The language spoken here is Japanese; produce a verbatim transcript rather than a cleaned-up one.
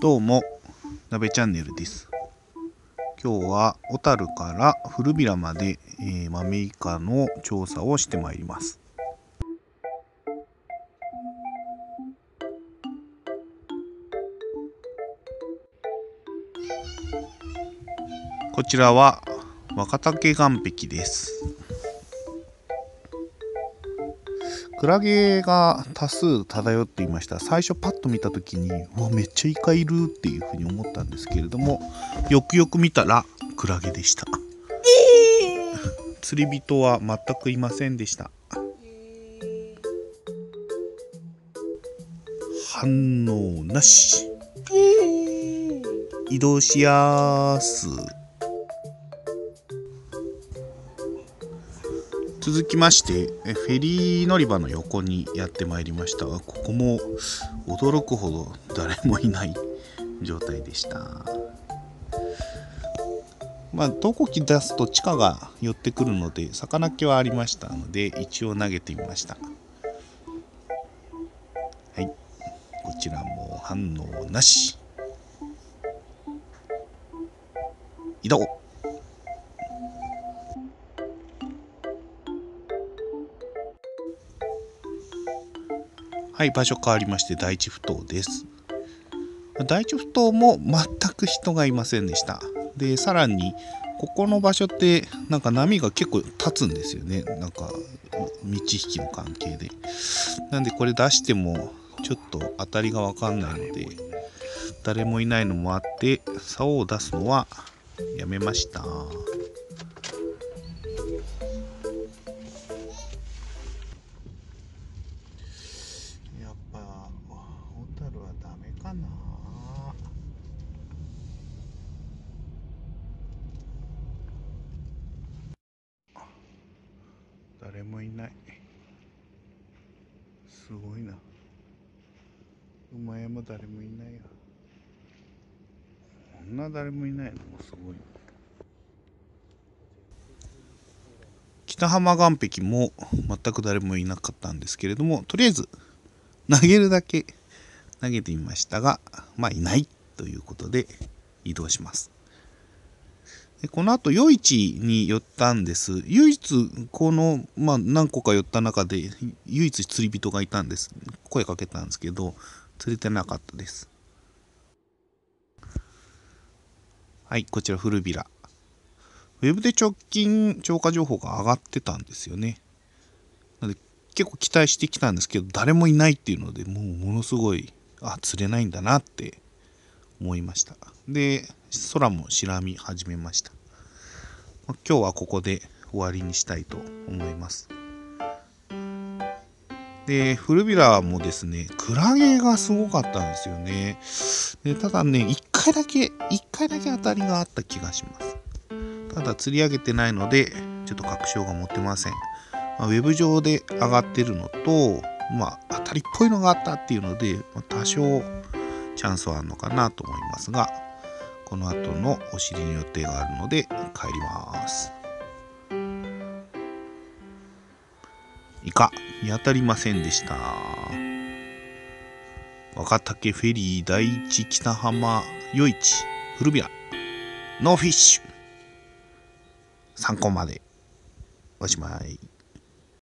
どうも、鍋チャンネルです。今日は小樽から古平まで、えー、豆イカの調査をしてまいります。こちらは若竹岸壁です。クラゲが多数漂っていました。最初パッと見た時にうわめっちゃイカいるっていうふうに思ったんですけれども、よくよく見たらクラゲでした。釣り人は全くいませんでした。反応なし。移動しやす。続きましてフェリー乗り場の横にやってまいりましたが、ここも驚くほど誰もいない状態でした。まあどこき出すと地下が寄ってくるので魚気はありましたので一応投げてみました。はい、こちらも反応なし。移動。はい、場所変わりまして第一埠頭です。第一埠頭も全く人がいませんでした。でさらにここの場所ってなんか波が結構立つんですよね。なんか道引きの関係で。なんでこれ出してもちょっと当たりが分かんないので誰もいないのもあって竿を出すのはやめました。やっぱ小樽はダメかな。誰もいない。すごいな。馬山誰もいないや。こんな誰もいないのもすごい。北浜岸壁も全く誰もいなかったんですけれども、とりあえず投げるだけ投げてみましたが、まあいないということで移動します。でこの後夜市に寄ったんです。唯一この、まあ、何個か寄った中で唯一釣り人がいたんです。声かけたんですけど釣れてなかったです。はい、こちら古平。ウェブで直近超過情報が上がってたんですよね。なので結構期待してきたんですけど誰もいないっていうのでもうものすごいあ釣れないんだなって思いました。で空も白み始めました。今日はここで終わりにしたいと思います。で古平もですねクラゲがすごかったんですよね。でただねいっかいだけいっかいだけ当たりがあった気がします。ただ釣り上げてないのでちょっと確証が持てません。まあ、ウェブ上で上がってるのと、まあ、当たりっぽいのがあったっていうので、まあ、多少チャンスはあるのかなと思いますが、この後のお尻の予定があるので帰ります。イカ見当たりませんでした。若竹フェリー第一北浜夜市古平ノーフィッシュ参考までおしまい。